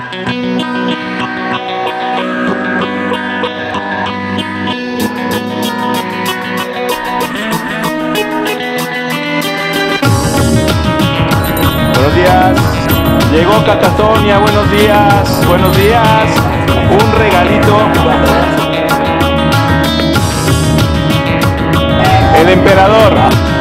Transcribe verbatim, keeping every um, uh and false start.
Buenos días. Llegó Catatonia, buenos días, buenos días. Un regalito. El emperador.